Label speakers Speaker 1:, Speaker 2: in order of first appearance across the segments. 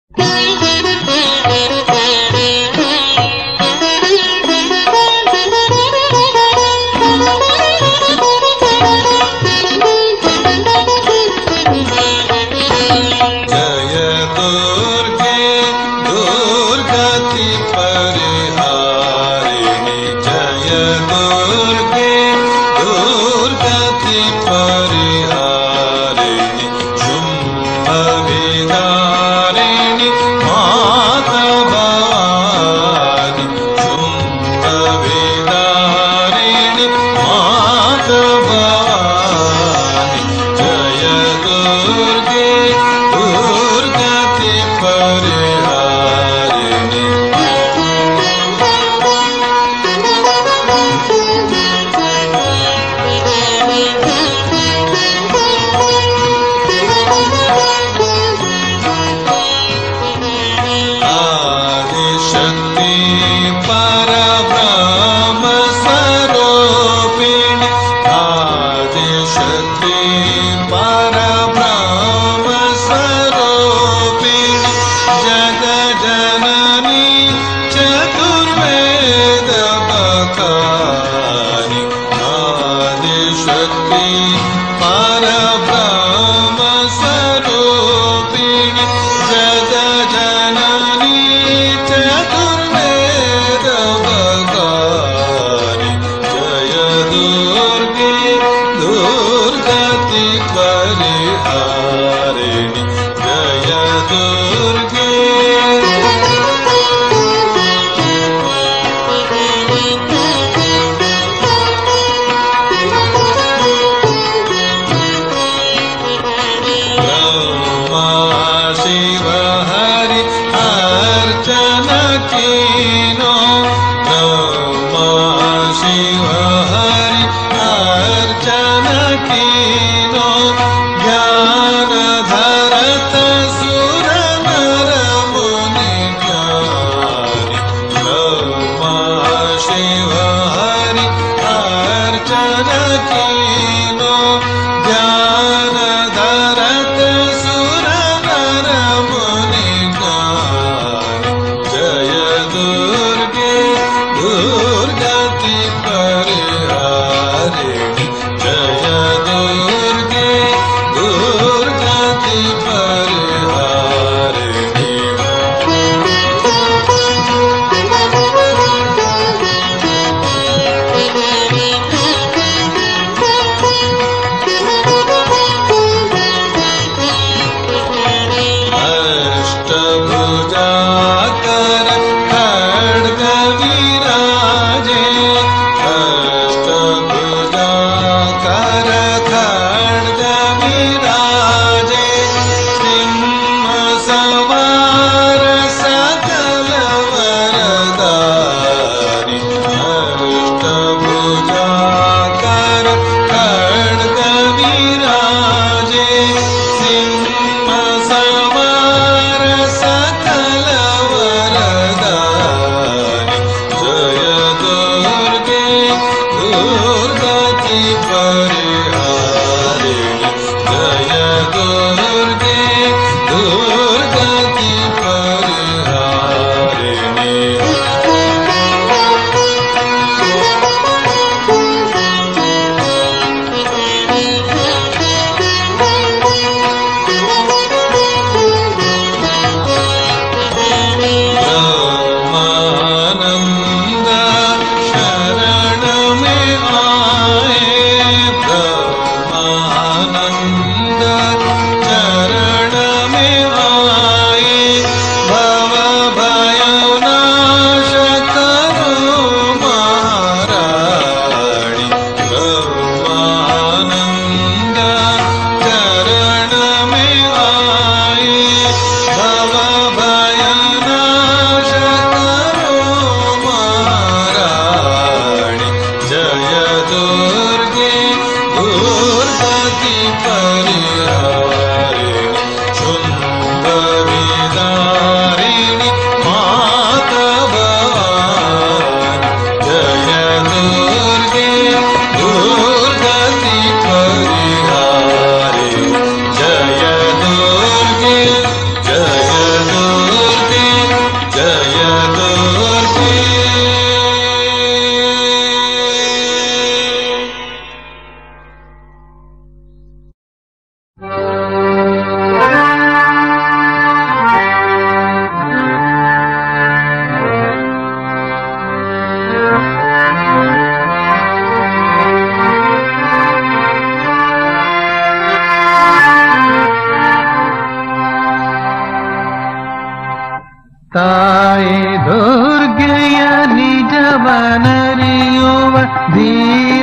Speaker 1: जय दुर्गे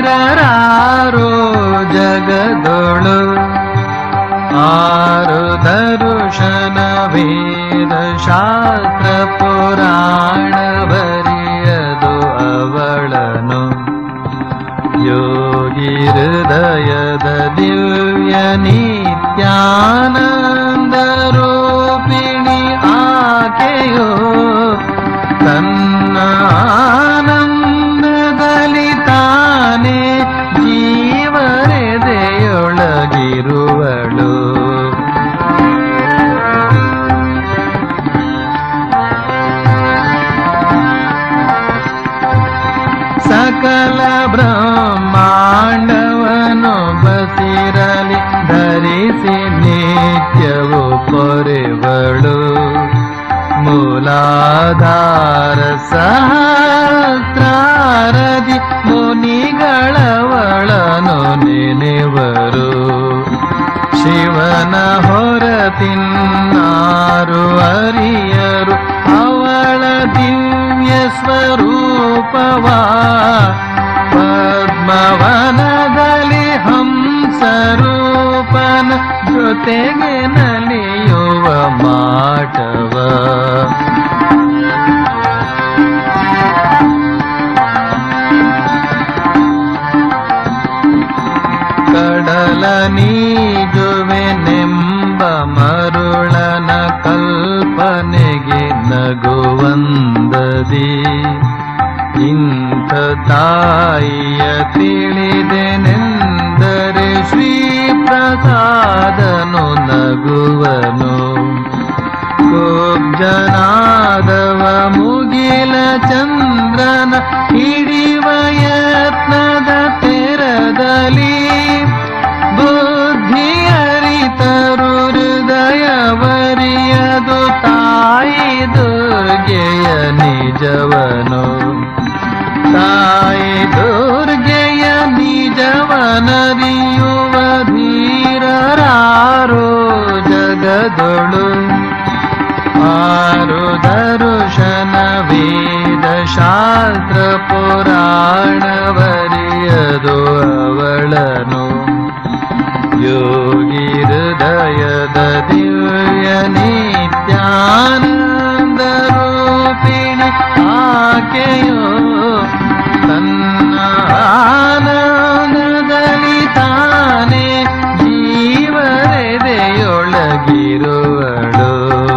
Speaker 1: ವೀರರಾರೋ ಜಗದೊಳು ಆರು ದರುಶನ ವೇದ ಶಾಸ್ತ್ರ ಪುರಾಣ ಬರಿಯದು ಅವಳನು ಯೋಗಿ ಹೃದಯದ ದಿವ್ಯ ನಿತ್ಯಾನಂದ ರೂಪಿಣಿ ಆಕೆಯೋ ತನ್ನ ಆನಂದದಲ್ಲಿ ತಾನೇ ಜೀವರೆದೆಯೊಳಗಿರುವಳು ಸಕಲ ಬ್ರಹ್ಮಾಂಡವನು ಬಸಿರಲಿ ಧರಿಸಿ ನಿತ್ಯವು ಪೊರೆವಳು ಮೂಲಾಧಾರ ಸಹಸ್ರಾರದಿ ಮುನಿಗಳವಳನು ನೆನೆವರು ಶಿವನ ಹೊರತಿನ್ನಾರು ಅರಿಯರು ಅವಳ ದಿವ್ಯ ಸ್ವರೂಪವ ಪದ್ಮವನದಲ್ಲಿ ಹಂಸರೂಪನ ಜೊತೆಗೆ ನಲಿಯುವ ಮಾಟವ ಕಡಲ ನೀಜುವೆನೆಂಬ ಮರುಳನ ಕಲ್ಪನೆಗೆ ನಗುವಂದದಿ ಇಂಥ ತಾಯಿಯ ತಿಳಿದೆನೆಂದರೆ ಶ್ರೀ ಪ್ರಸಾದನು ನಗುವನು ಕುಬ್ಜನಾದವ ಮುಗಿಲ ಚಂದ್ರನ ಹಿಡಿವ ಯತ್ನದ ತೆರದಲ್ಲಿ ಬುದ್ಧಿಯರಿತರು ಹೃದಯವರಿಯದು ತಾಯಿ ದುರ್ಗೆಯ ನಿಜವನು ತಾಯಿ ದುರ್ಗೆಯ ನಿಜವನರಿಯುವ ಧೀರರಾರೋ ಜಗದೊಳು ಆರು ದರುಶನ ವೇದ ಶಾಸ್ತ್ರ ಪುರಾಣವರಿಯದು ಅವಳನು ಯೋಗಿ ಹೃದಯದ ದಿವ್ಯ ನಿತ್ಯಾನಂದ ರೂಪಿಣಿ ಆಕೆಯೋ ತನ್ನ ಆನಂದದಲ್ಲಿ ತಾನೇ ಜೀವರೆದೆಯೊಳಗಿರುವಳು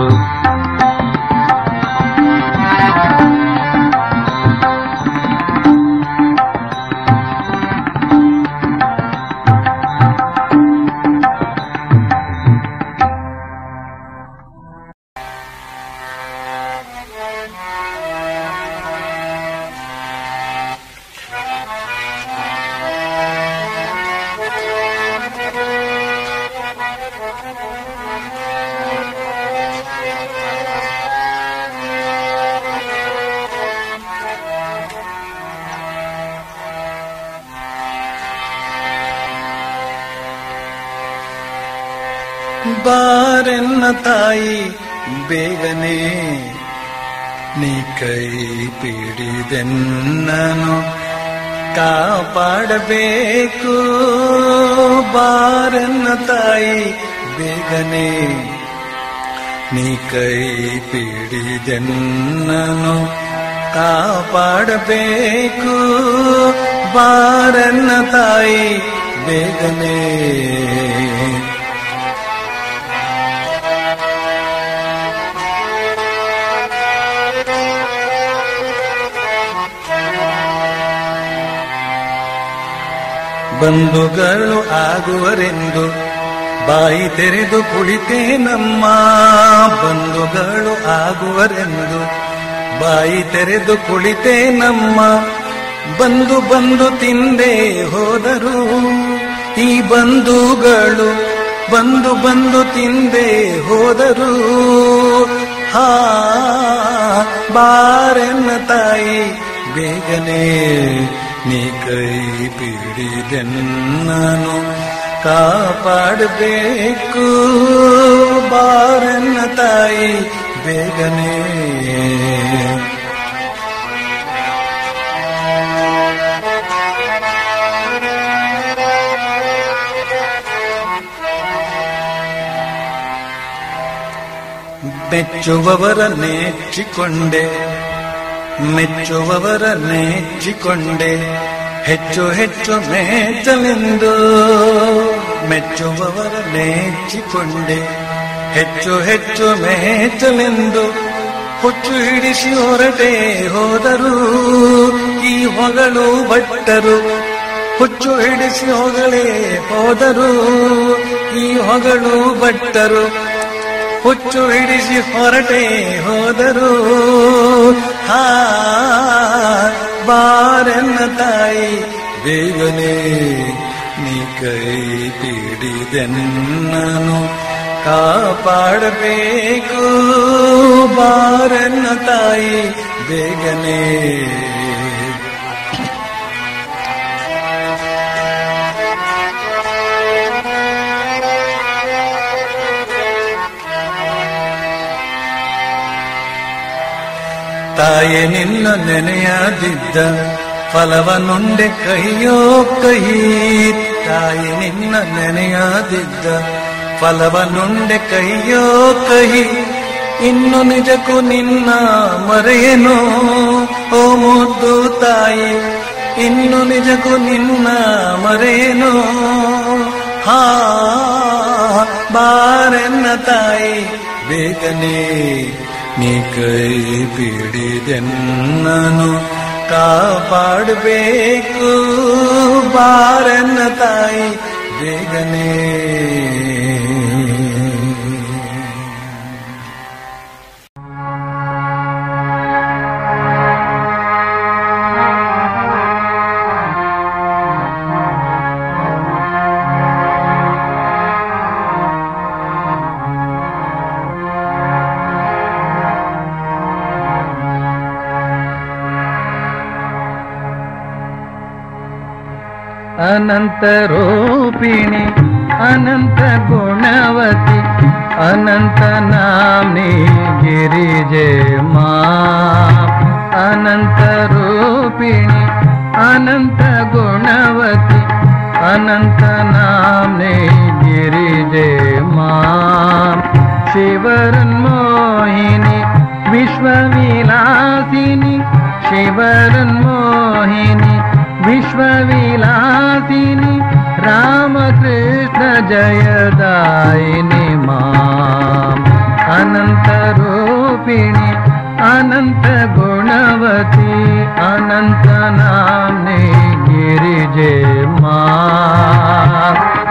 Speaker 2: ಬಾರೆನ್ನ ತಾಯಿ ಬೇಗನೆ ನೀ ಕೈ ಪಿಡಿದೆನ್ನನು ಕಾಪಾಡಬೇಕು. ಬಾರೆನ್ನ ತಾಯಿ ಬೇಗನೆ ನೀ ಕೈ ಪಿಡಿದೆನ್ನನು ಕಾಪಾಡಬೇಕು. ಬಾರೆನ್ನ ತಾಯಿ ಬೇಗನೆ ಬಂಧುಗಳು ಆಗುವರೆಂದು ಬಾಯಿ ತೆರೆದು ಕುಳಿತೇನಮ್ಮ. ಬಂಧುಗಳು ಆಗುವರೆಂದು ಬಾಯಿ ತೆರೆದು ಕುಳಿತೇನಮ್ಮ. ಬಂದು ಬಂದು ತಿಂದೇ ಹೋದರು ಈ ಬಂಧುಗಳು, ಬಂದು ಬಂದು ತಿಂದೇ ಹೋದರು. ಹಾ ಬಾರೆನ್ನ ತಾಯಿ ಬೇಗನೆ ನೀ ಕೈ ಪಿಡಿದೆನ್ನನು ಕಾಪಾಡಬೇಕು. ಬಾರನ್ನ ತಾಯಿ ಬೇಗನೆ ಮೆಚ್ಚುವವರನ್ನೇಚಿಕೊಂಡೆ ಮೆಚ್ಚುವವರನ್ನೇಚಿಕೊಂಡೆ ಹೆಚ್ಚು ಹೆಚ್ಚು ಮೆಚ್ಚಲೆಂದು ಮೆಚ್ಚುವವರನ್ನೇಚಿಕೊಂಡೆ ಹೆಚ್ಚು ಹೆಚ್ಚು ಮೆಚ್ಚಲೆಂದು ಹುಚ್ಚು ಹಿಡಿಸಿ ಹೊರಟೆ ಹೋದರು ಈ ಹೊಗಳು ಭಟ್ಟರು ಹುಚ್ಚು ಹಿಡಿಸಿ ಹೊಗಳೇ ಹೋದರು ಈ ಹೊಗಳು ಭಟ್ಟರು ಹುಚ್ಚು ಹಿಡಿಸಿ ಹೊರಟೆ ಹೋದರು ಹಾ ಬಾರನ್ನ ತಾಯಿ ಬೇಗನೆ ನೀ ಕೈ ಪಿಡಿದೆನ್ನನು ಕಾಪಾಡಬೇಕು ಬಾರನ್ನ ತಾಯಿ ಬೇಗನೆ ತಾಯಿ ನಿನ್ನ ನೆನೆಯದಿದ್ದ ಫಲವನ್ನುಂಡೆ ಕಹಿಯೋ ಕಹಿ ತಾಯಿ ನಿನ್ನ ನೆನೆಯದಿದ್ದ ಫಲವನ್ನುಂಡೆ ಕಹಿಯೋ ಕಹಿ ಇನ್ನು ನಿಜಕ್ಕೂ ನಿನ್ನ ಮರೆಯೇನೋ ಓ ಮುದ್ದು ತಾಯಿ ಇನ್ನು ನಿಜಕ್ಕೂ ನಿನ್ನ ಮರೆಯೇನೋ ಹಾ ಬಾರೆನ್ನ ತಾಯಿ ಬೇಗನೆ ನೀ ಕೈ ಪಿಡಿದೆನ್ನನು ಕಾಪಾಡಬೇಕು ಬಾರನ್ನ ತಾಯಿ ಬೇಗನೆ
Speaker 1: अनंत रूपिणी अनंत गुणवती अनंत नामनी गिरिजे मां अनंत रूपिणी अनंत गुणवती अनंत नामनी गिरिजे मां शिवरन्मोहिनी विश्वविलासिनी शिवरन्मोहिनी विश्वविलासिनी रामकृष्ण जयदायिनी मां अनंत रूपिणी अनंत गुणवती अनंत नामनी गिरिजे मां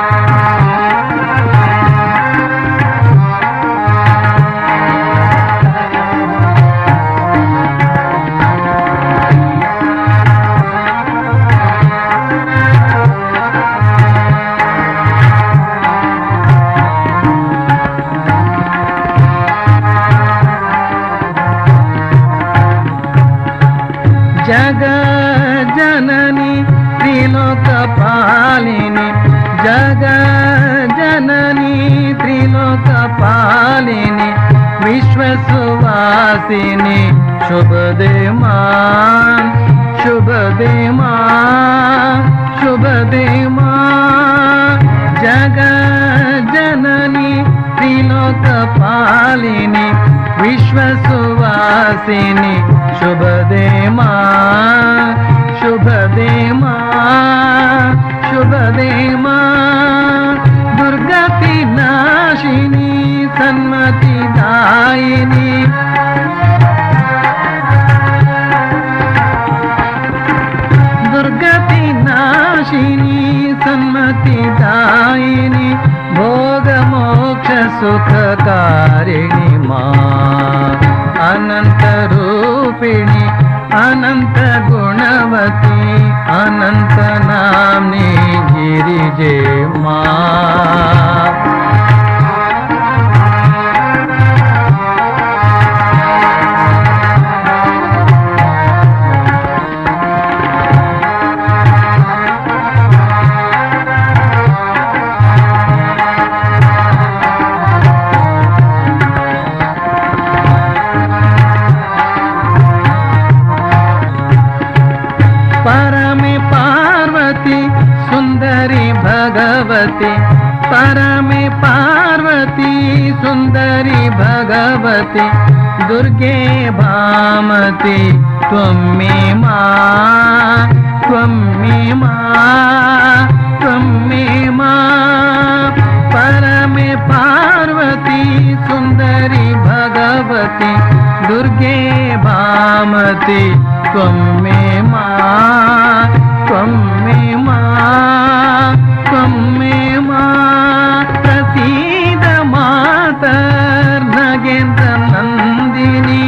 Speaker 1: जग जननी त्रिलोकपालिनी जग जननी त्रिलोकपालिनी विश्वसुवासिनी शुभदे मां शुभदे मां शुभदे मां जग जननी त्रिलोकपालिनी विश्वसुवासिनी शुभदे मां शुभदे मां शुभदे मां दुर्गति नाशिनी सन्मति दायिनी दुर्गति नाशिनी सन्मति दायिनी भोग मोक्ष सुखकारिणी मां अनंत रूपिणी अनंत गुणवती अनंत नामनी गिरिजे मां परमे पार्वती सुंदरी भगवती दुर्गे भामती त्वम्मे मां त्वम्मे मां त्वम्मे मां परमे पार्वती सुंदरी भगवती दुर्गे भामती त्वम्मे मां त्वम्मे मां त्वम्मे मां प्रसीद मातर्नगेन्द्र नन्दिनी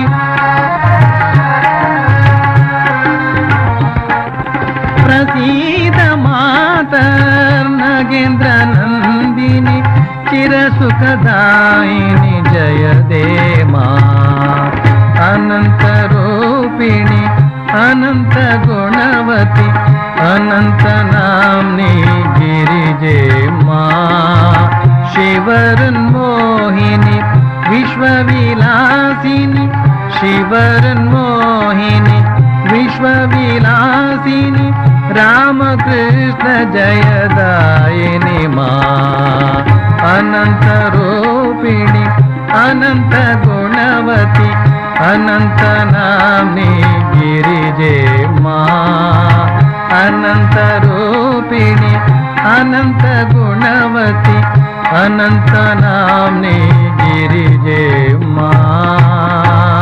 Speaker 1: प्रसीद मातर्नगेन्द्र नन्दिनी चिरसुखदायिनी जय दे मां अनंत रूपिणी अनंत गुणवती अनंत नामनी गिरिजे मां शिवरन्मोहिनी विश्वविलासिनी शिवरन्मोहिनी विश्वविलासिनी रामकृष्ण जयदायिनी मां अनंत रूपिणी अनंत गुणवती अनंत नामनी गिरिजे मां अनंत रूपिणी अनंत गुणवती अनंत नामनी गिरिजे मां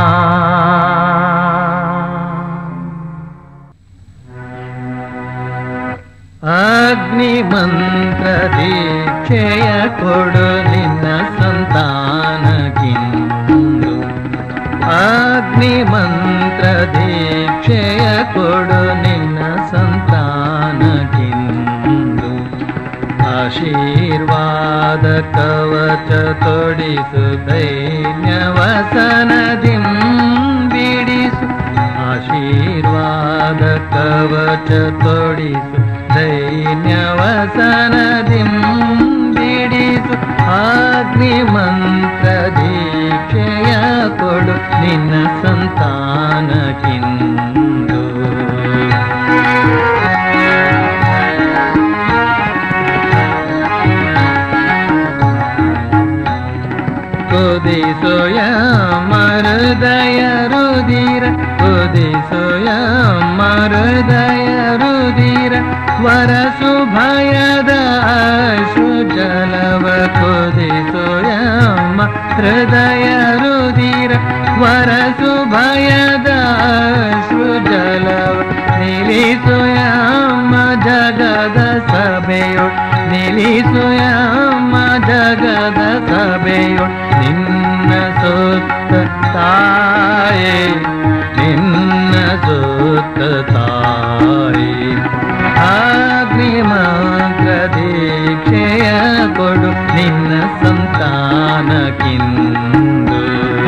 Speaker 1: अग्नि मंत्र दीक्षेय कोडु निन्न संतानक्किंदु अग्नि मंत्र दीक्षेय कोडु निन्न संतानक्किंदु आशीर्वाद कवच तोडिसु दैन्ಯವಸನದಿಂ ಬಿಡಿಸು आशीर्वाद कवच तोडिसु दैन्ಯವಸನದಿಂ ಬಿಡಿಸು अग्नि मंत्र दीक्षेय कोडु निन्न संतानक्किंदु उदिसोय हृदय रुधिर उदिसोय हृदय रुधिर वरसु भयद अश्रु जलव कुदिसोय हृदय रुधिर वरसु भयद अश्रु जलव निलिसोय जगद सभೆಯೊಳ್ ನಿಲ್ಲಿಸೋಯ ಜಗದ ಸಭೆಯೊಳ್ ನಿನ್ನ ಸುತ್ತ ತಾಯೇ ನಿನ್ನ ಸುತ್ತ ತಾಯೇ ಅಗ್ನಿ ಮಂತ್ರ ದೀಕ್ಷೆಯ ಕೊಡು ನಿನ್ನ ಸಂತಾನಕ್ಕಿಂದು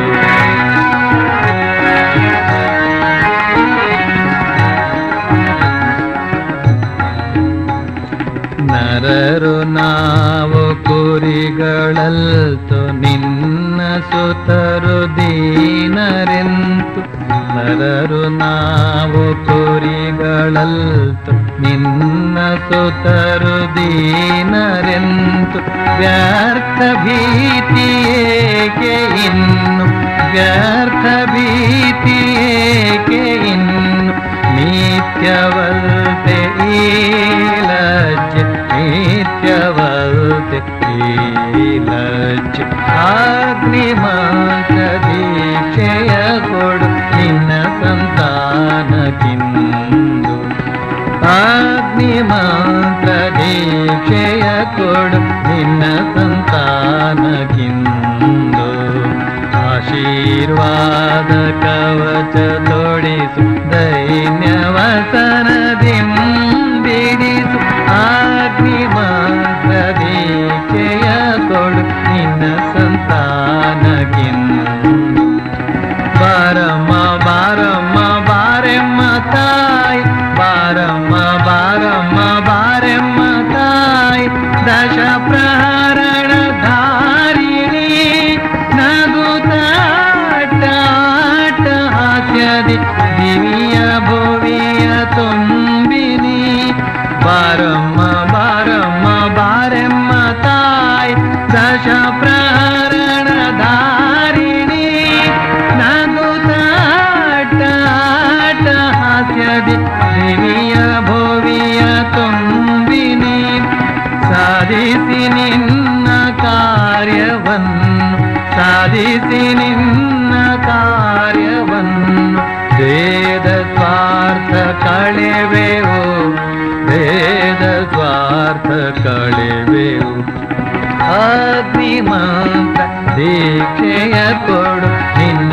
Speaker 1: ನರರು ನಾವು ಕುರಿಗಳಲ್ತು ನಿನ್ನ ಸುತರು ದೀನರೆಂತು ನರರು ನಾವು ಕುರಿಗಳಲ್ತು ನಿನ್ನ ಸುತರು ದೀನರೆಂತು ವ್ಯರ್ಥ ಭೀತಿಯೇಕೆ ಇನ್ನು ವ್ಯರ್ಥ ಭೀತಿಯೇಕೆ ಇನ್ನು ನಿತ್ಯವಲ್ತೆ ಈ ಲಜ್ಜೆ ನಿತ್ಯವಲ್ತೆ ಈ ಲಜ್ಜೆ ಅಗ್ನಿ ಮಂತ್ರ ದೀಕ್ಷೆಯ ಕೊಡು ನಿನ್ನ ಸಂತಾನಕ್ಕಿಂದು ಅಗ್ನಿ ಮಂತ್ರ ದೀಕ್ಷೆಯ ಕೊಡು ನಿನ್ನ ಸಂತಾನಕ್ಕಿಂದು ಆಶೀರ್ವಾದ ಕವಚ ತೊಡಿಸು ದೈನ್ಯವಸನದಿಂ ಬಿಡಿಸು ಅಗ್ನಿ ಮಂತ್ರ ದೀಕ್ಷೆಯ ಕೊಡು ನಿನ್ನ ಸಂತಾನಕ್ಕಿಂದು ಬಾರಮ್ಮ ಬಾರಮ್ಮ ಬಾರೆಮ್ಮ ತಾಯಿ ಬಾರಮ್ಮ ಬಾರಮ್ಮ ಬಾರೆಮ್ಮ ತಾಯಿ ದಶ ಪ್ರಹರಣ ಧಾರಿಣಿ ನಗುತ್ತಾಟ ಹಾಸ್ಯದಿ ದಿವಿಯ ಭುವಿಯ ತುಂಬಿನಿ ಬಾರಮ್ಮ ಬಾರಮ್ಮ ಬಾರೆಮ್ಮ ತಾಯಿ ನಿನ್ನ ಕಾರ್ಯವನ್ನು ಸಾಧಿಸಿ ನಿನ್ನ ಕಾರ್ಯವನ್ನು ವೇದ ಸ್ವಾರ್ಥ ಕಳೆವೆವು ವೇದ ಸ್ವಾರ್ಥ ಕಳೆವೆವು ಅಗ್ನಿ ಮಂತ್ರ ದೀಕ್ಷೆಯ ಕೊಡು ನಿನ್ನ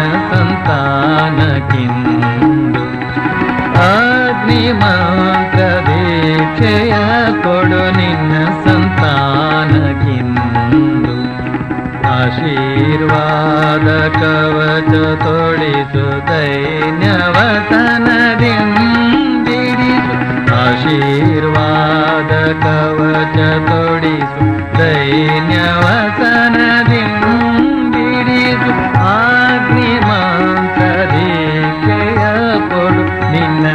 Speaker 1: ಸಂತಾನಕ್ಕಿಂದು ಅಗ್ನಿ ಮಂತ್ರ ದೀಕ್ಷೆಯ ಕೊಡು ನಿನ್ನ ಸಂತಾನಕ್ಕಿಂದು ಆಶೀರ್ವಾದ ಕವಚ ತೊಡಿಸು ದೈನ್ಯವತನದಿಂದಿಡಿಸು ಆಶೀರ್ವಾದ ಕವಚ ತೊಡಿಸು ದೈನ್ಯವತನದಿಂದಿಡಿಸು ಅಗ್ನಿ ಮಂತ್ರ ದೀಕ್ಷೆಯ ಕೊಡು ನಿನ್ನ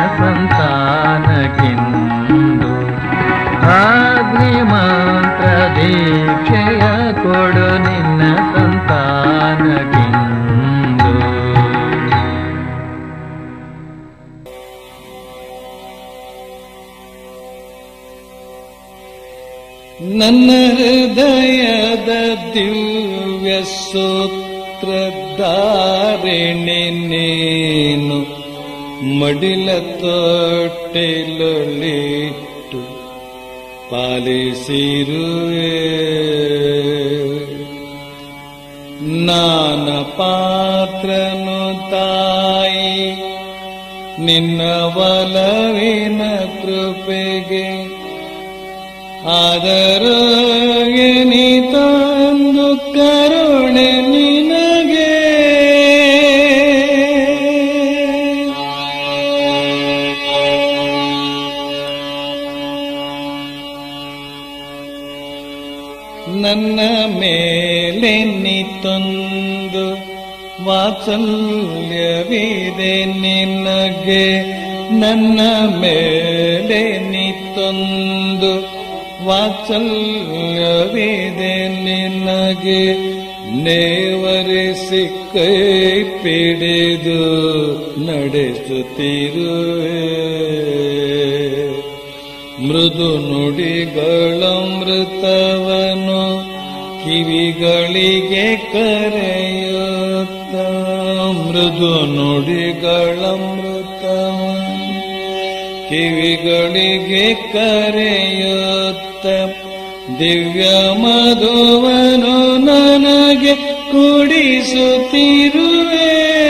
Speaker 1: ಸಂತಾನಕ್ಕಿಂದು ಅಗ್ನಿ ಮಂತ್ರ ದೀಕ್ಷೆಯ ಕೊಡು ನಿನ್ನ ಸಂತಾನಕ್ಕಿಂದು.
Speaker 2: ನನ್ನ ಹೃದಯದ ದಿವ್ಯ ಸೂತ್ರಧಾರಿಣಿ ನೀನು ಮಡಿಲ ತೊಟ್ಟಿಲೊಳಿಟ್ಟು ಪಾಲಿಸಿರುವೆ ನಾನ ಪಾತ್ರನು ತಾಯಿ ನಿನ್ನ ಒಲವಿನ ಕೃಪೆಗೆ ಆದರೂ ನೀ ತಂದು ಕರುಣೆ ನಿನಗೆ ನನ್ನ ಮೇಲೆ ನೀ ತಂದು ವಾತ್ಸಲ್ಯವಿದೆ ನಿನಗೆ ನನ್ನ ಮೇಲೆ ನೀ ತಂದು ವಾತ್ಸಲ್ಯವಿದೆ ನಿನಗೆ ನೇವರಿಸಿ ಕೈ ಪಿಡಿದು ನಡೆಸುತ್ತಿರುವೆ ಮೃದು ನುಡಿಗಳಮೃತವನು ಕಿವಿಗಳಿಗೆ ಕರೆಯುತ್ತ ಮೃದು ನುಡಿಗಳಮೃತವನು ಕಿವಿಗಳಿಗೆ ಕರೆಯುತ್ತ ದಿವ್ಯ ಮಧುವನು ನನಗೆ ಕುಡಿಸುತ್ತಿರುವೆ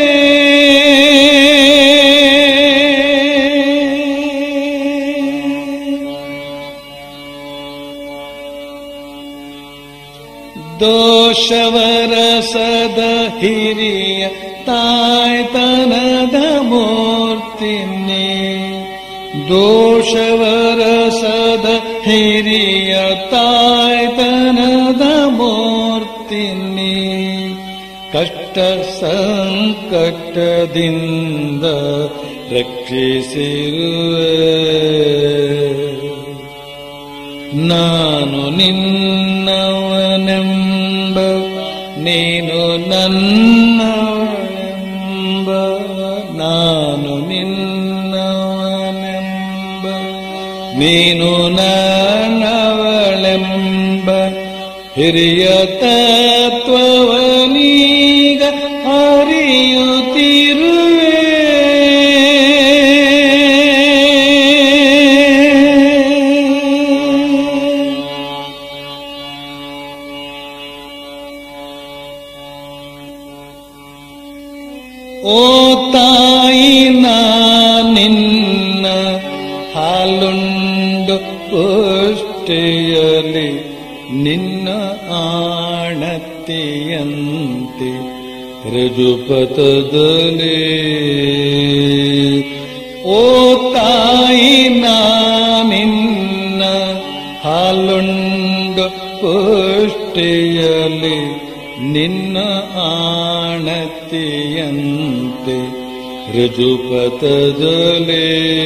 Speaker 2: ದೋಷವರಸದ ಹಿರಿಯ ತಾಯ್ತನದ ಮೂರ್ತಿನಿ ದೋಷವರಸದ ಹಿರಿಯ ತಾಯ್ತನದ ಮೂರ್ತಿನಿ ಕಷ್ಟ ಸಂಕಟದಿಂದ ರಕ್ಷಿಸಿರುವೆ ನಾನು ನಿನ್ನವನೆಂಬ ನೀನು ನನ್ನವನೆಂಬ ನಾನು ನಿನ್ನವನೆಂಬ ನೀನು ನನ್ನವಳೆಂಬ ಹಿರಿಯ ತತ್ವವನೀಗ ಅರಿಯುತ್ತಿರುವೆ ಓ ತಾಯಿ ನಿನ್ನ ಹಾಲುಂಡು ಪುಷ್ಟಿಯಲಿ ನಿನ್ನ ಆಣತಿಯಂತೆ ಋಜುಪಥದಲ್ಲಿ ಓ ತಾಯಿ ನಿನ್ನ ಹಾಲುಂಡು ಪುಷ್ಟಿಯಲಿ ನಿನ್ನ ಆಣತಿಯಂತೆ ಋಜುಪಥದಲ್ಲಿ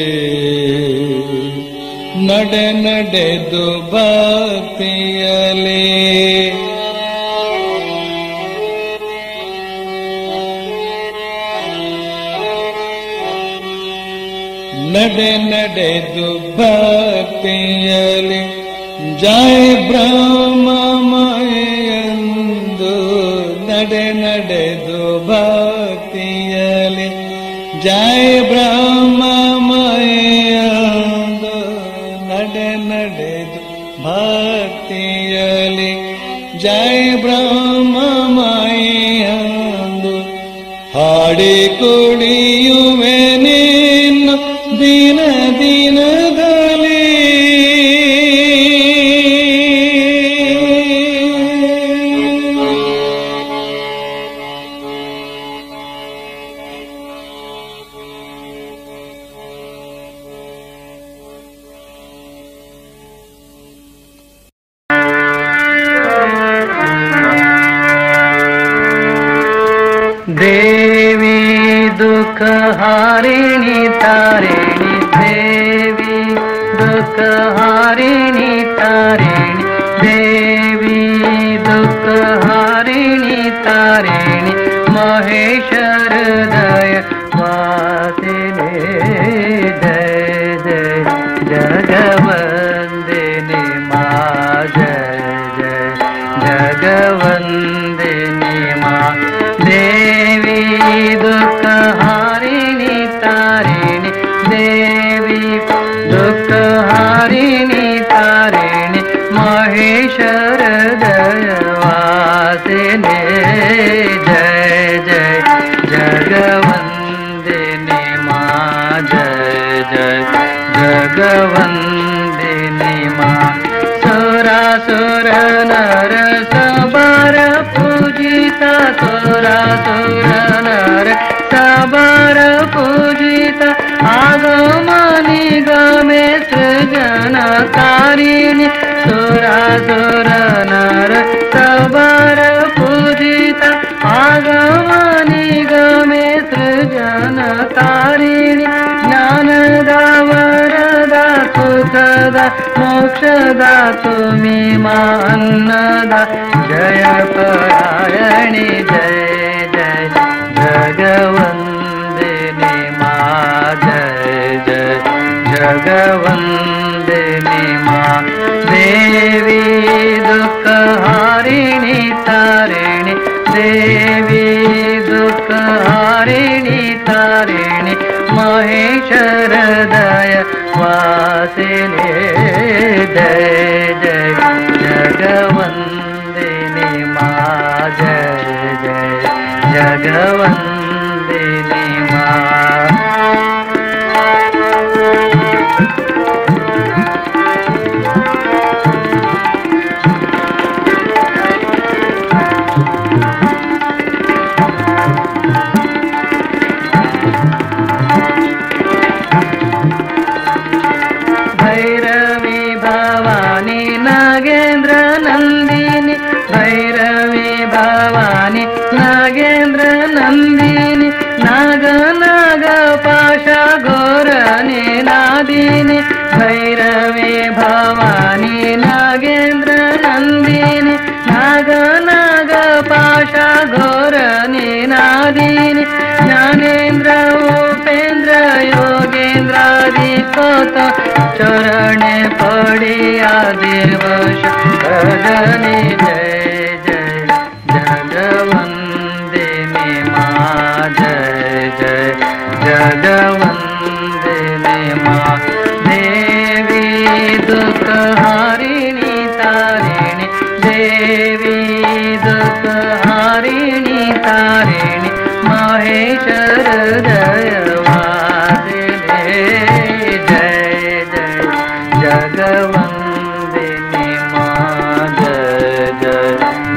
Speaker 2: ನಡೆದು ಭಕ್ತಿಯಲಿ ನಡೆದು ಭಕ್ತಿಯಲಿ ಜಯ ಬ್ರಹ್ಮ ಭಕ್ತಿಯಲಿ ಜಯ ಬ್ರಹ್ಮಮಯ್ಯಂದು ಹಾಡಿ ಕುಡಿಯುವೆ ನಿನ್ನ ದಿನ ದಿನದಲ್ಲಿ.
Speaker 1: देवी दुख हारिणी तारिणी, देवी दुख हारिणी तारिणी, देवी दुख हारिणी तारिणी, महेश्वर दय वासिने जय जय जगवंदिनी मा जय जय जगवंदिनी मा। देवी दुख हारिणी तारिणी, देवी दुख हारिणी तारिणी, महेश्वर दयवासिने जय जय जगवंदिनी मा जय जय जगवंदिनी मा। सुरासुर नर सबर पूजिता, सुरासुर नर सबर पूजिता, आगम निगमे सृजनकारिणी, सुरासुर नर सबर पूजिता, आगम निगमे सृजनकारिणी, ज्ञानदा वरदा सुखदा मोक्षदा तुमी मा अन्नदा, जय परायणी जय जय जगवंदिनी मा जय जय जगवंदिनी मा। देवी दुख हारिणी तारिणी, देवी दुख हारिणी तारिणी, महेश्वर दय वासिने जय जय जगवंदिनी मा जय जय जगवंदिनी मा। भैरवी भवानी नागेंद्र नंदिनी, भैरवी भवानी नागेंद्र नंदिनी, नाग नाग पाशा घोरने नादिनी, भैरवी भवानी नागेंद्र नंदिनी, नाग नाग पाशा घोरने नादिनी, ज्ञानेन्द्र उपेन्द्र योगेन्द्रादिकोत चरणे पड़िया देव शरणी जय जय जगवंदिनी मा जय जय जगवंदिनी मा। देवी दुख हारिणी तारिणी, देवी दुख हारिणी तारिणी, महेश्वर दयवासिने जय जय जगवंदिनी मा जय जय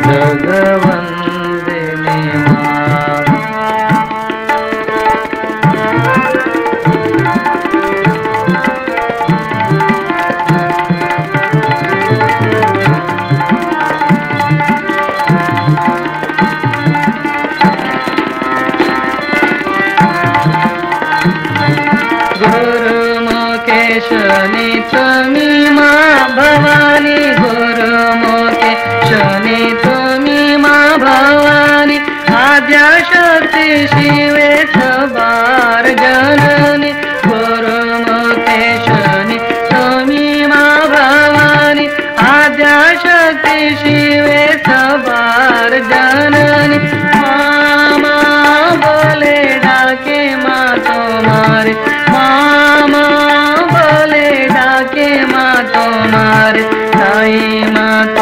Speaker 1: जगवंदिनी मा। शनि तुमी मा भवानी, गुरुमुखे शनि तुमी मा भवानी, आद्या शक्ति शिवे सबार जननी, गुरुमुखे शनि तुमी मा भवानी, आद्या शक्ति शिवे सबार जननी, मामा बोले डाके मा तुम्हारे, मामा बोले डाके मा तुम्हारे, थाई मा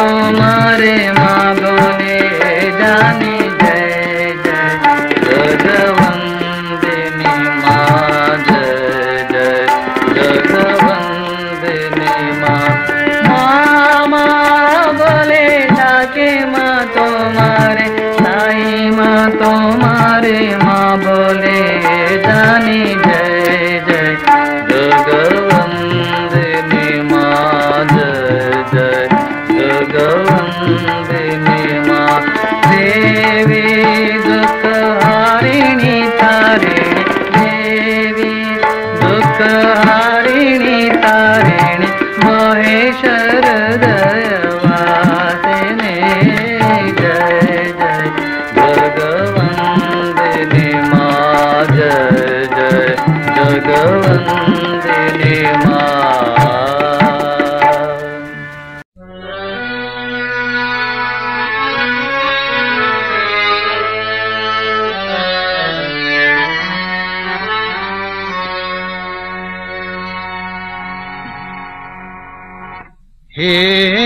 Speaker 2: ಹೇ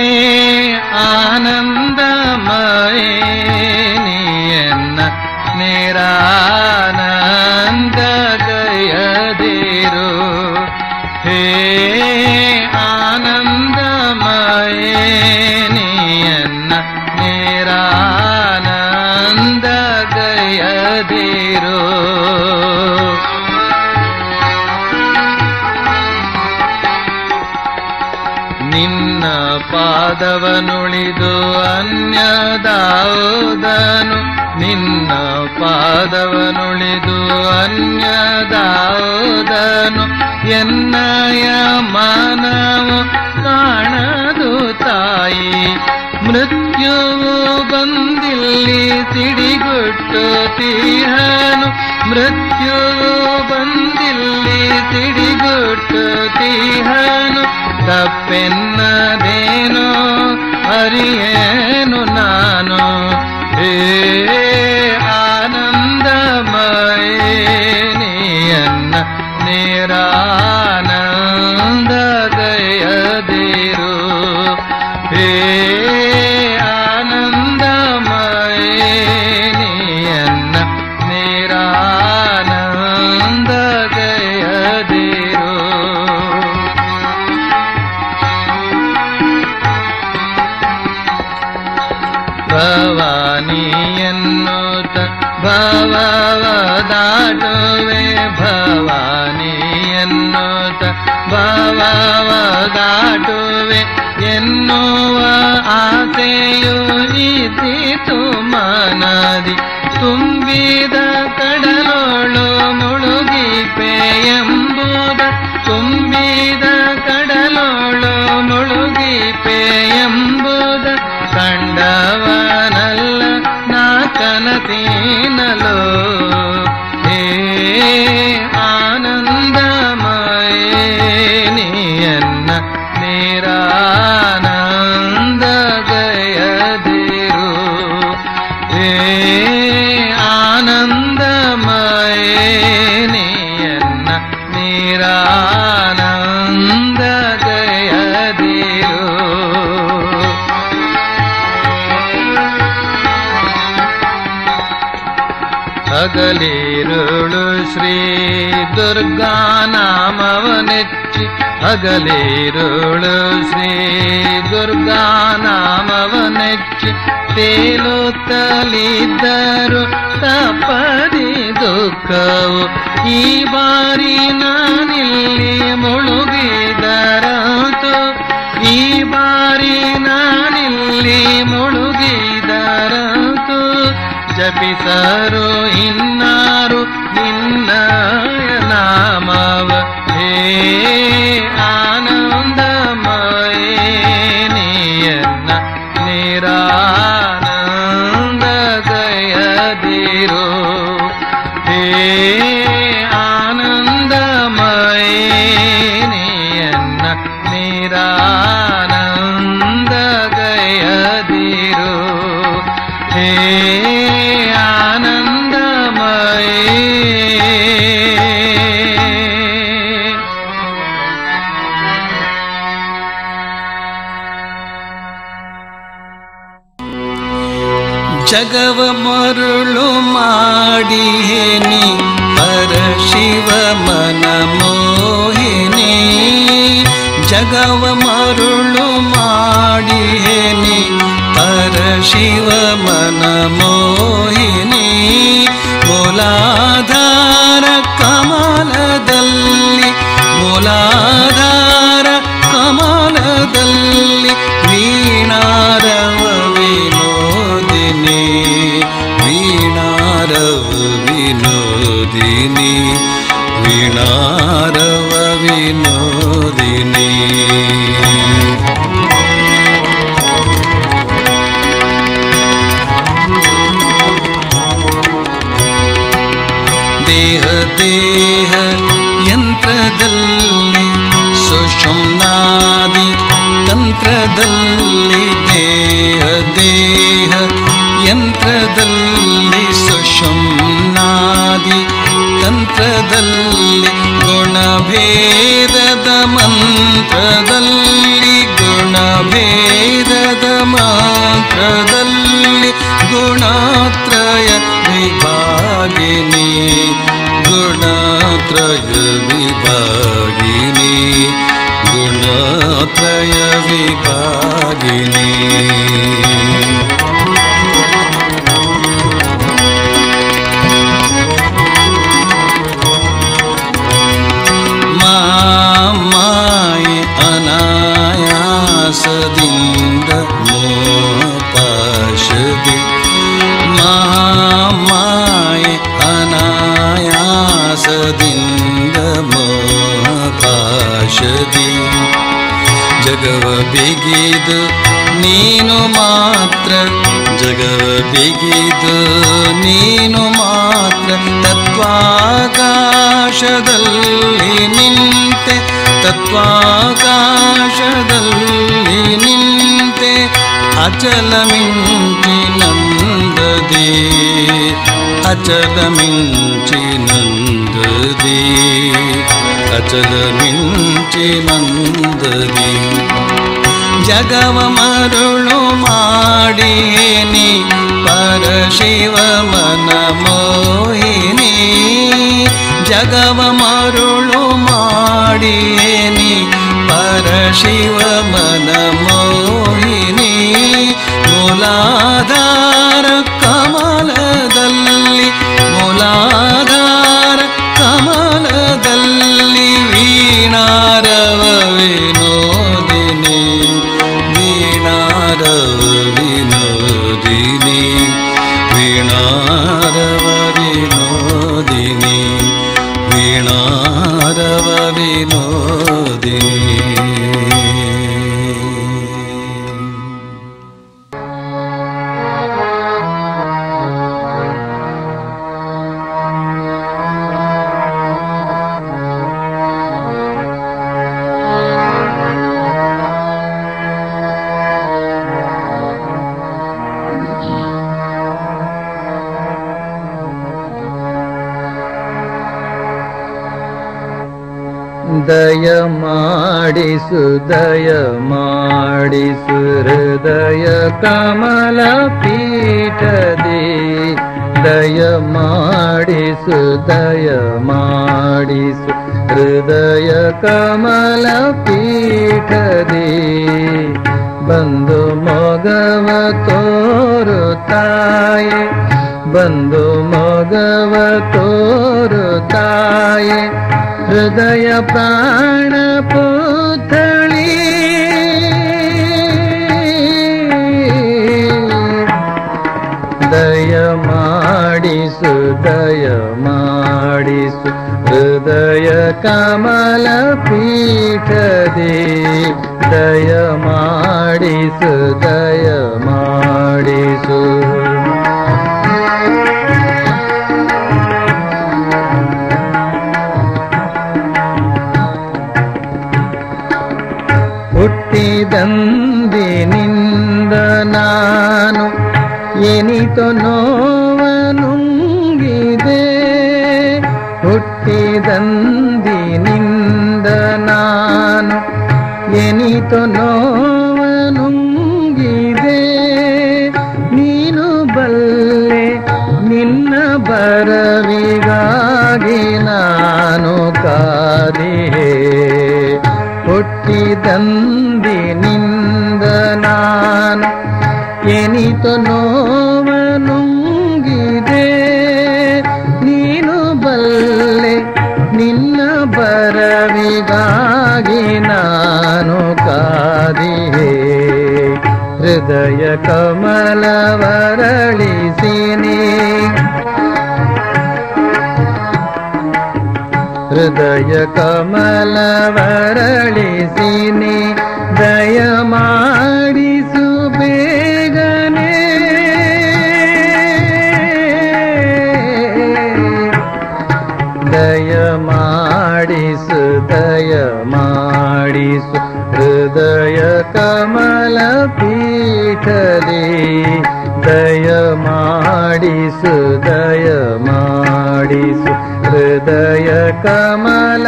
Speaker 2: ಆನಂದಮಯೇ ನೀಯನ್ನ ನಿರಾನಂದ ಗಯದಿರು. ಹೇ ಆನಂದಮಯೇ ನೀಯನ್ನ ನಿರಾನಂದ ಗಯದಿರು. ನಿನ್ನ ಪಾದವನುಳಿದು ಅನ್ಯದಾವುದನು, ನಿನ್ನ ಪಾದವನುಳಿದು ಅನ್ಯದಾವುದನು, ಎನ್ನಯ ಮನವು ಕಾಣದು ತಾಯಿ. ಮೃತ್ಯುವು ಬಂದಿಲ್ಲಿ ಸಿಡಿಗುಟ್ಟುತ್ತೀಹನು, ಮೃತ್ಯುವು ಬಂದಿಲ್ಲಿ ಸಿಡಿಗುಟ್ಟುತ್ತೀಹನು. ತಪ್ಪೆನ್ನದೇನೋ ಅರಿಯೇನು ನಾನು. ಹೇ ಆನಂದಮಯೇ ನೀಯನ್ನ ನಿರಾನಂದ ಗಯದಿರು. ಹೇ ಆನಂದಮಯೇ ನೀಯನ್ನ ನಿರಾನಂದ ಗಯದಿರು. ಭವಾನಿ ಎನ್ನುತ್ತ ಭವವ ದಾಟುವೆ, ಭವಾನಿ ಎನ್ನುತ್ತ ಭವವ ದಾಟುವೆ ಎನ್ನುವ ಆಸೆಯು ಇದ್ದಿತು ಮನದಿ. ತುಂಬಿದ ಕಡಲೋಳು ಮುಳುಗಿಪೆ ಎಂಬುದ, ತುಂಬಿದ ಕಡಲೋಳು ಮುಳುಗಿಪೆ ಎಂಬುದ ಕಂಡವನಲ್ಲ ನಾ ಕನಸಿನಲೋ. ಹೇ ಆನಂದಮಯೇ ನೀಯನ್ನ ನಿರಾನಂದ ಗಯದಿರು. ಹೇ ಆನಂದಮಯೇ ನೀಯನ್ನ ನಿರಾನಂದ ಗಯದಿರು. ಹಗಲಿರುಳು ಶ್ರೀ ದುರ್ಗಾ ನಾಮವನೆಚ್ಚಿ, ಹಗಲಿರುಳು ಶ್ರೀ ದುರ್ಗಾ ನಾಮವನೆಚ್ಚಿ ತೇಲುತ್ತಲಿದ್ದರು ತಪ್ಪದಿ ದುಃಖವು. ಈ ಬಾರಿ ನಾನಿಲ್ಲಿ ಮುಳುಗಿದರಂತು, ಈ ಬಾರಿ ನಾನಿಲ್ಲಿ ಮುಳುಗಿದರಂತು. ಜಪಿಸರು ಇನ್ನಾರು ನಿನ್ನಯ ನಾಮವ. ಹೇ ಆನಂದಮಯೇ ನೀಯನ್ನ ನಿರಾನಂದ ಗಯದಿರು. ಹೇ ಆನಂದಮಯೇ ನೀಯನ್ನ ನಿರಾನಂದ ಗಯದಿರು. ಹೇ ಆನಂದಮಯೇ. ಜಗವ ಮರುಳು ಮಾಡಿಹೇನಿ ಪರಶಿವ ಮನ ಮೋಹಿನಿ. ಜಗವ ಮರುಳು ಮಾಡಿಹೇನಿ ಪರಶಿವ ಮನ ಮೋಹಿನಿ. ಮೂಲಾಧಾರ ಕಮಲದಲ್ಲಿ, ಮೂಲಾಧಾರ ಕಮಲದಲ್ಲಿ ವೀಣಾರವ ವಿನೋದಿನಿ, ವೀಣಾರವ ವಿನೋದಿನಿ, ವೀಣಾರವ ವಿನೋದಿನಿ. ದೇಹ ದೇಹ ಯಂತ್ರದಲ್ಲಿ ಸುಷುಮ್ನಾದಿ ತಂತ್ರದಲ್ಲಿ, ದೇಹ ದೇಹ ಯಂತ್ರದಲ್ಲಿ ಸುಷುಮ್ನಾದಿ ತಂತ್ರದಲ್ಲಿ, ಗುಣಭೇದದ ಮಂತ್ರದಲ್ಲಿ, ಗುಣಭೇದ ಮಂತ್ರದಲ್ಲಿ ಗುಣತ್ರಯ ವಿಭಾಗಿನಿ ಗುಣತ್ರಯ ವಿಭಾಗಿನಿ ಗುಣತ್ರಯ ವಿಭಾಗಿನಿ ಮಾಯಿ ಅನಾಯಾಸದಿಂದ ಮೋಪಾಶದಿ ಮಾಯಿ ಅನಾಯಾಸದಿಂದ ಮೋಪಾಶದಿ ಜಗವ ಬಿಗಿದು ನೀನು ಮಾತ್ರ ಜಗವ ಬಿಗಿದು ನೀನು ಮಾತ್ರ ತತ್ವಾಕಾಶದಲ್ಲಿ ನಿಂತೆ ತತ್ವಾಕಾಶದಲ್ಲಿ ನಿಂತೆ ಅಚಲ ಮಿಂಚಿನಂದದಿ ಅಚಲ ಮಿಂಚಿನಂದದಿ ಅಚಲ ಮಿಂಚಿನಂದದಿ ಜಗವ ಮರುಳು ಮಾಡೀನಿ ಪರಶಿವ ಮನ ಮೋಹಿನಿ ಜಗವ ಮರುಳು ಮಾಡೀನಿ ಪರಶಿವ ಮನ ಮೋಹಿನಿ ಮೂಲಾಧಾರ ಕಮಲದಲ್ಲಿ ಮೂಲಾಧಾರ ಕಮಲದಲ್ಲಿ ವೀಣಾರವ ವಿನೋದಿನಿ ವೀಣಾರವ ವಿನೋದಿನಿ ವೀಣಾರವ ವಿನೋದಿನಿ ವೀಣಾರವ ವಿನೋದಿನಿ
Speaker 1: ದಯ ಮಾಡಿಸು ಹೃದಯ ಕಮಲ ಪೀಠದಿ ದಯ ಮಾಡಿಸು ಹೃದಯ ಕಮಲ ಪೀಠದಿ ಬಂದು ಮೊಗವ ತೋರುತ್ತಾಯೆ ಬಂದು ಮೊಗವ ತೋರುತ್ತಾಯೆ ಹೃದಯ ಪ್ರಾಣ ಪುತ್ಥಳಿ ದಯ ಮಾಡಿಸು ಹೃದಯ ಕಮಲ ಪೀಠದಿ ದಯ ಮಾಡಿಸು ಹುಟ್ಟಿದಂದಿನಿಂದ ನಾನು ಎನಿತೋ ನೋವನುಂಗಿದೆ ಹುಟ್ಟಿದಂದಿನಿಂದ ನಾನು ಎನಿತೋ ನೋವನುಂಗಿದೆ ನೀನು ಬಲ್ಲೆ ನಿನ್ನ ಬರವಿಗಾಗಿ ನಾನು ಕಾದಿಹೆ ಹುಟ್ಟಿದಂದಿನಿಂದ ನಾನು ಎನಿತೋ ನೋವನುಂಗಿದೆ ನೀನು ಬಲ್ಲೆ ನಿನ್ನ ಬರವಿಗಾಗಿ ನಾನು ಕಾದಿಹೆ ಹೃದಯ ಕಮಲವರಳಿಸಿನಿ ಹೃದಯ ಕಮಲವರಳಿಸಿನಿ ದಯ ಮಾಡಿಸು ಬೇಗನೆ ದಯ ಮಾಡಿಸು ಹೃದಯ ಕಮಲ ಪೀಠದಿ ದಯ ಮಾಡಿಸು ಹೃದಯ ಕಮಲ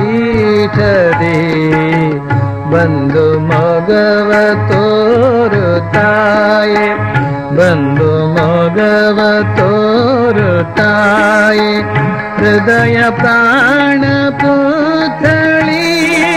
Speaker 1: ಪೀಠದಿ ಬಂದು ಮಗವ ತೋರು ತಾಯೆ ಬಂದು ಮೊಗವ ತೋರು ತಾಯೆ ಹೃದಯ ಪ್ರಾಣ ಪುತ್ಥಳಿ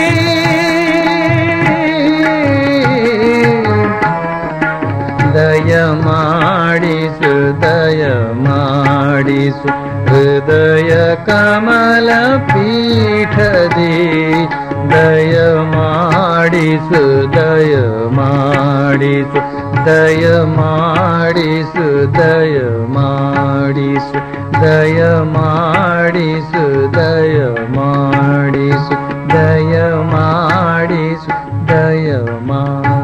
Speaker 1: ದಯ ಮಾಡಿಸು ದಯ ಮಾಡಿಸು ಹೃದಯ ಕಮಲ ಪೀಠದಿ ದಯ ಮಾಡಿಸು ದಯ ಮಾಡಿಸು ದಯ ಮಾಡಿಸು ದಯ ಮಾಡಿಸು ದಯ ಮಾಡಿಸು ದಯ ಮಾಡಿಸು ದಯ ಮಾಡಿಸು ದಯ ಮಾಡಿಸು